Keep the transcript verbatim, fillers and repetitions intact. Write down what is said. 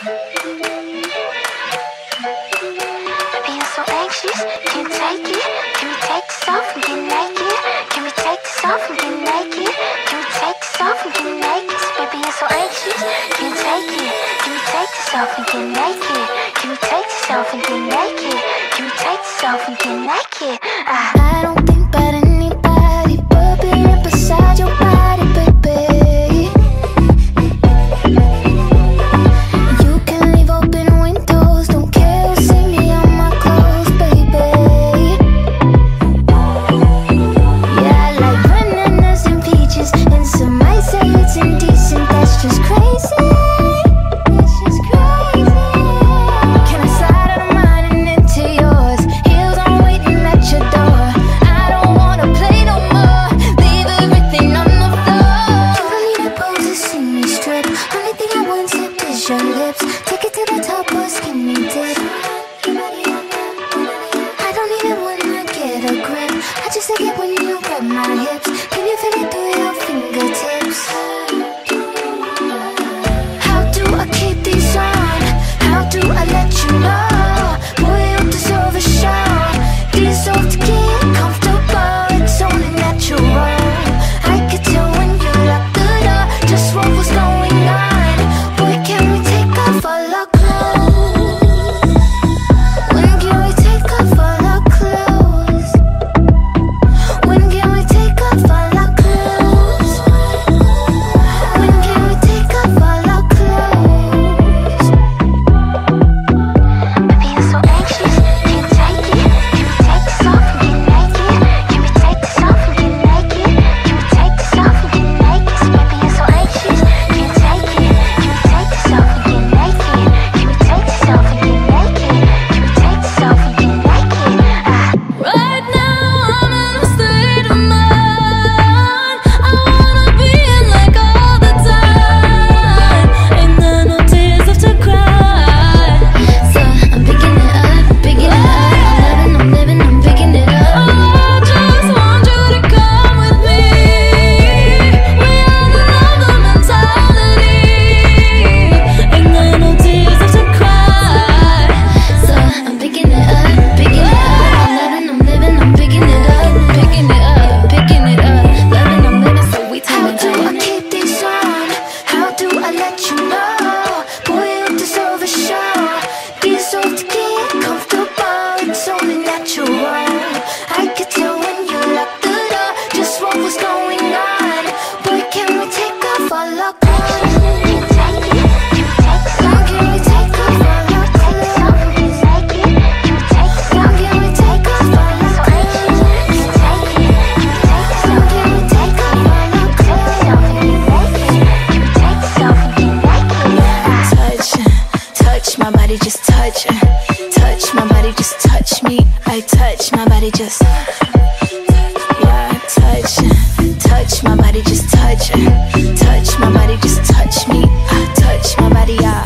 Being so anxious, can't take it. Can we take this off and get naked? Can we take this off and get naked? Can we take this off and get naked? Baby, I'm so anxious, can't take it. Can we take this off and get naked? Can we take this off and get naked? Can we take this off and get naked? Ah. I don't think about anybody but being beside your body, baby. You can leave open windows, don't care who see me on my clothes, baby. Yeah, I like bananas and peaches, and some might say it's indecent. That's just crazy. It's just crazy. Can I slide out of mine and into yours? Heels on waiting at your door. I don't wanna play no more. Leave everything on the floor. You don't need a pose to see me strip. Only thing I want is your lips. Take it to the top or skinny dip. I don't even wanna get a grip. I just like it when you grab my hips. Can you feel it through your fingertips? How do I keep these on? How do I let you know? Boy, you deserve a show. Deserve to get comfortable. It's only natural. I could tell when you locked the door just what was going on. Boy, can we take off all our clothes? When can we take off all our clothes? When can we take off all our clothes? When can we take off all our clothes? Baby, I'm so anxious, can't take it. Can we take this off and get naked? Can we take this off and get naked? Can we take this off and get naked? Baby, I'm so anxious, can't take it. Can we take this off and get naked? Can we take this off and get naked? Can we take this off and get naked? Ah. Right now I'm in a state of mind. I wanna be in like all the time. Ain't there no tears left to cry? So I'm picking it up, picking it up. I'm loving, I'm living, I'm picking it up. I just want you to come with me. We are the love mentality. Ain't there no tears left to cry? So I'm picking it up, picking it up. I'm loving, I'm living, I'm picking it up, picking it up, picking it up. Loving, I'm living, so we How turn it do I up. keep these on? How do I let you know? Boy, you deserve a show. Deserve to get comfortable. It's only natural. I could tell when you locked the door just what was going on. Boy, can we take off all our clothes? Can we take it? Can we take this off? Can we take off all our clothes? Can we take it? Can we take this off? Can we take off all our clothes? Can we take it? Can we take this off? Can we take off all our clothes? Can we take this off and get naked? Touch, touch my body, just touch. Touch my body, just touch me. I touch my body, just yeah, touch, touch my body, just touch. Touch my body, just touch me. I touch my body, yeah.